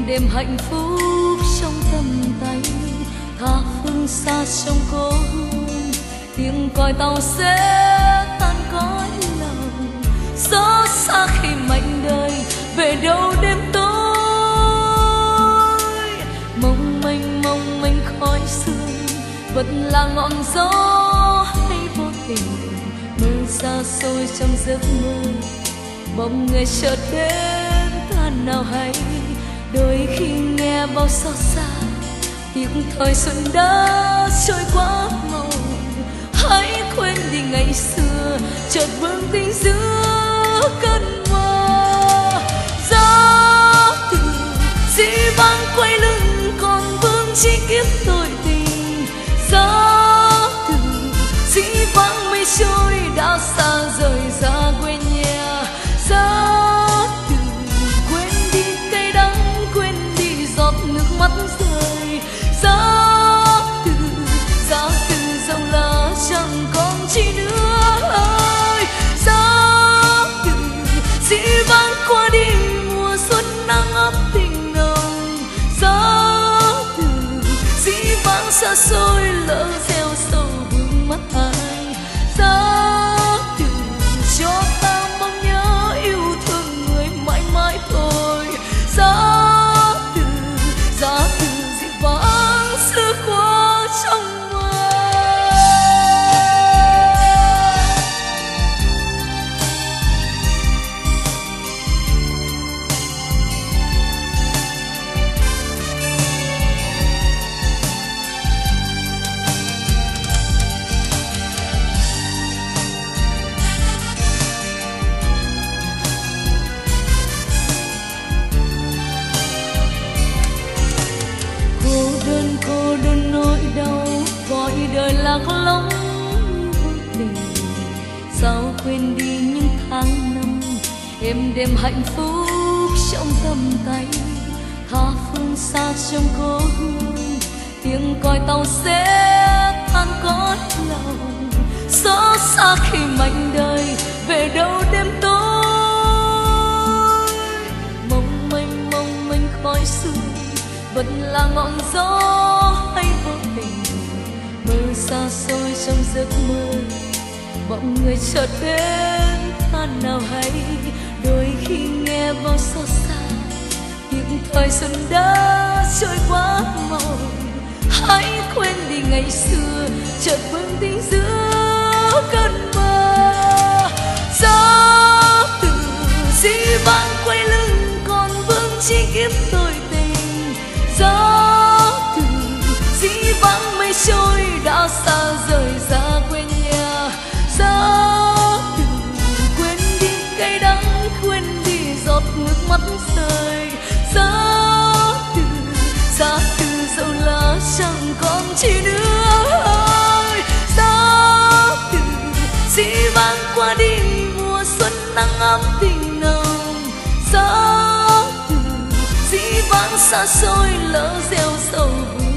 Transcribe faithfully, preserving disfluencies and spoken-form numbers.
đêm hạnh phúc trong tầm tay, tha phương xa trong cố hương, tiếng còi tàu sẽ tan cõi lòng. Gió xa khi mảnh đời về đâu đêm tối, mong manh mong manh khói sương vẫn là ngọn gió hay vô tình mơ xa xôi trong giấc mơ. Bỗng người chợt đến ta nào hay, đôi khi nghe bao xót xa tiếng thời xuân đã trôi qua màu. Hãy quên đi ngày xưa chợt vương tình giữa cơn mơ. Gió từ dĩ vãng quay lưng còn vương chi kiếp tội tình. Gió từ dĩ vãng mây trôi đã xa rời ra quê nhà. Gió từ quên đi cay đắng, quên đi giọt nước mắt rơi. Gió từ gió từ dòng lá chẳng còn chi nữa ơi. Gió từ dĩ vãng qua đi mùa xuân nắng ấm tình nồng. Gió từ dĩ vãng xa xôi lỡ gieo sâu vương mắt ai. Gió từ cho ta mong nhớ yêu thương người mãi mãi thôi. Gió từ gió từ dĩ vãng xưa qua trong đời lạc lõng vô tình. Sao quên đi những tháng năm êm đềm hạnh phúc trong tầm tay, tha phương xa trong cố hương, tiếng còi tàu sẽ tan cõi lòng. Gió xa khi mảnh đời về đâu đêm tối, mong manh mong manh khói sương vẫn là ngọn gió hay vô tình mơ xa xôi trong giấc mơ. Bỗng người chợt đến ta nào hay, đôi khi nghe bao xót xa tiếng thời xuân đã trôi qua màu. Hãy quên đi ngày xưa chợt vương tình giữa cơn mơ. Gió từ dĩ vãng quay lưng còn vương chi kiếp tội tình. Gió từ dĩ vãng mây trôi đã xa rời ra quê nhà. Gió từ quên đi cay đắng, quên đi giọt nước mắt rơi. Gió từ gió từ dẫu lá chẳng còn chi nữa ơi. Gió từ dĩ vãng qua đi mùa xuân nắng ấm tình nồng. Gió từ dĩ vãng xa xôi lỡ gieo sầu.